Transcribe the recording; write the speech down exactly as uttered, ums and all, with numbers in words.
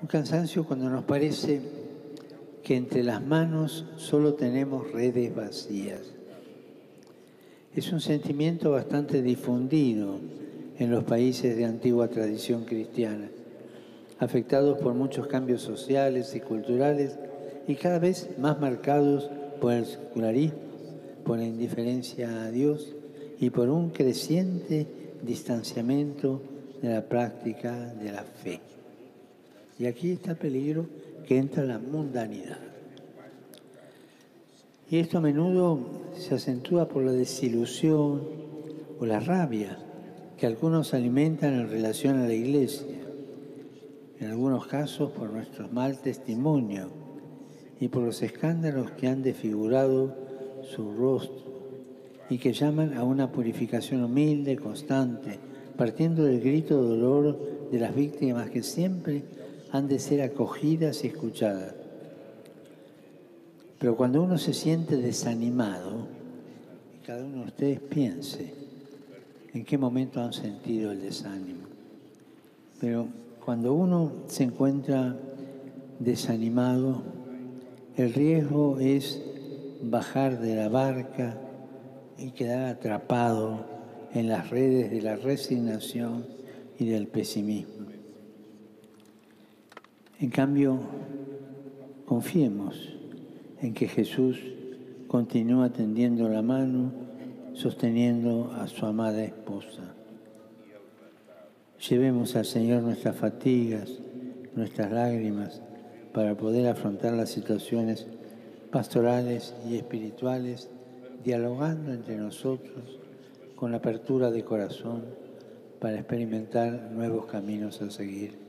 Un cansancio cuando nos parece que entre las manos solo tenemos redes vacías. Es un sentimiento bastante difundido en los países de antigua tradición cristiana, afectados por muchos cambios sociales y culturales y cada vez más marcados por el secularismo, por la indiferencia a Dios y por un creciente distanciamiento de la práctica de la fe. Y aquí está el peligro que entra la mundanidad. Y esto a menudo se acentúa por la desilusión o la rabia que algunos alimentan en relación a la Iglesia, en algunos casos por nuestro mal testimonio y por los escándalos que han desfigurado su rostro y que llaman a una purificación humilde, constante, partiendo del grito de dolor de las víctimas que siempre han de ser acogidas y escuchadas. Pero cuando uno se siente desanimado, y cada uno de ustedes piense en qué momento han sentido el desánimo, pero cuando uno se encuentra desanimado, el riesgo es bajar de la barca y quedar atrapado en las redes de la resignación y del pesimismo. En cambio, confiemos en que Jesús continúa tendiendo la mano, sosteniendo a su amada esposa. Llevemos al Señor nuestras fatigas, nuestras lágrimas, para poder afrontar las situaciones pastorales y espirituales, dialogando entre nosotros con apertura de corazón para experimentar nuevos caminos a seguir.